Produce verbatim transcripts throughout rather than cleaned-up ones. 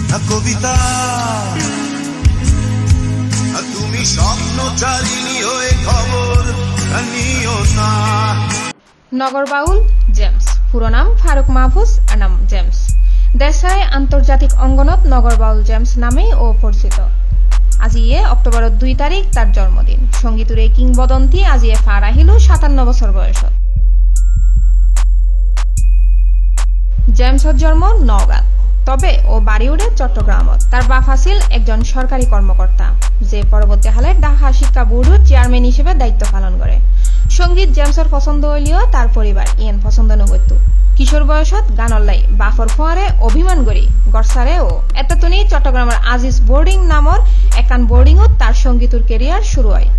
কবিতা তুমি স্বপ্নচারিণী হয়ে খবর নিও না। নগরবাউল জেমস পুরো নাম ফারুক মাহফুজ আনাম জেমস দেশাই আন্তর্জাতিক অঙ্গনত নগরবাউল জেমস নামেই ও পরিচিত। আজিয়ে অক্টোবরের দুই তারিখ তার জন্মদিন। সঙ্গীতের এই কিংবদন্তি আজিয়ে ফার আহিল সাতান্ন বছর বয়সত। জেমসর জন্ম নওগাঁত, তবে ও বাড়ি উঠে চট্টগ্রামত। তার বাপ আছিল একজন সরকারি কর্মকর্তা, যে পরবর্তীকালে ঢাকা শিক্ষা বোর্ডের চেয়ারম্যান হিসেবে দায়িত্ব পালন করে। সঙ্গীত জেমসর পছন্দ হইলেও তার পরিবার ইয়েন পছন্দ নগত্য। কিশোর বয়সত গানর লাই বাফর ফোয়ারে অভিমান করি গড়সারে ও এতটুনি চট্টগ্রামের আজিজ বোর্ডিং নামর একান বোর্ডিংত তার সঙ্গীতের কেরিয়ার শুরু হয়।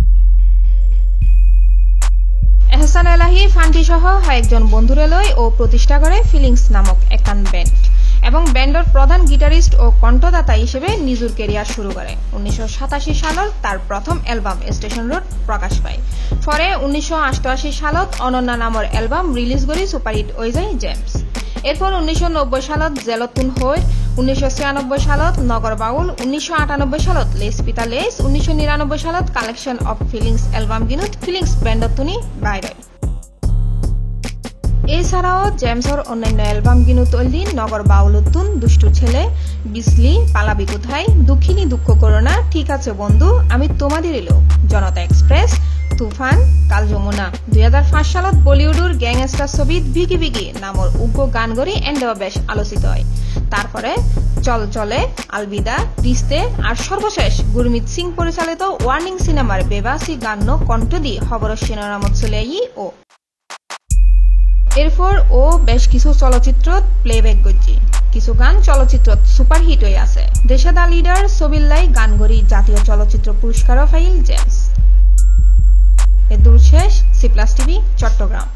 এহসান এলাহি ফান্টি সহ একজন বন্ধুরে লই ও প্রতিষ্ঠা করে ফিলিংস নামক একান ব্যান্ড এবং ব্যান্ডের প্রধান গিটারিস্ট ও কণ্ঠদাতা হিসেবে নিজের কেরিয়ার শুরু করে। উনিশশো সাতাশি সালত তার প্রথম অ্যালবাম স্টেশন রোড প্রকাশ পায়। পরে উনিশশো অষ্টআশি সালত অনন্যা নামের অ্যালবাম রিলিজ করে সুপারহিট হয়ে যায় জেমস। এরপর উনিশশো নব্বই সালত জেলতুন হই, উনিশশো ছিয়ানব্বই সালত নগরবাউল, উনিশশো আটানব্বই সালত লেস পিতা লেস, উনিশশো নিরানব্বই সালত কালেকশন অফ ফিলিংস অ্যালবাম গিনুত ফিলিংস ব্যান্ডতুনি বাইরে। এছাড়াও জেমসর অন্যান্য অ্যালবাম গিনুত অলদি নগরবাউলতুন দুষ্টু ছেলে, বিসলি, পালাবি কোথায়, দুঃখিনী দুঃখ করো না, ঠিক আছে বন্ধু, আমি তোমাদের এলো, জনতা এক্সপ্রেস, তুফান, কাল যমুনা। দুই হাজার পাঁচ সালত বলিউডের গ্যাংস্টার ছবিত ভিগি ভিগি নামৰ উগ্র গান গড়ি এন্ডেও বেশ আলোচিত হয়। তারপরে চল চলে, আলবিদা, রিস্তে আর সর্বশেষ গুরমিত সিং পরিচালিত ওয়ার্নিং সিনেমার বেবাসি গান কণ্ঠ দিয়ে খবরের শিরোনামত চলে আই ও। এরপর ও বেশ কিছু চলচ্চিত্রত প্লেব্যাক গজ্জি, কিছু গান চলচ্চিত্রত সুপারহিট হয়ে আছে। দেশে দা লিডার ছবিল্লাই গান গড়ি জাতীয় চলচ্চিত্র পুরস্কারও পাইল জেমস। এ দূর শেষ সিপ্লাস টিভি চট্টগ্রাম।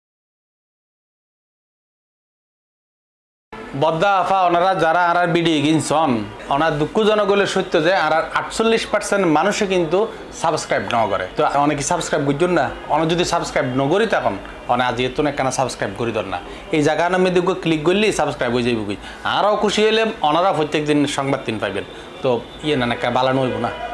বদ্দা আফা ওনারা যারা আর বিডি কিনছন ওনার দুঃখজনক হলে সত্য যে আর আটচল্লিশ পার্সেন্ট মানুষে কিন্তু সাবস্ক্রাইব ন করে। তো অনেকে সাবস্ক্রাইব করছেন না, অনেক যদি সাবস্ক্রাইব নকরি তখন অনেক আজ এত না কেন সাবস্ক্রাইব করি দর না। এই জায়গার নামে দিকে ক্লিক করলেই সাবস্ক্রাইব হয়ে যাইব। আরও খুশি হলে ওনারা প্রত্যেক দিন সংবাদ দিন পাইবেন। তো ইয়ে না বালানো হইব না।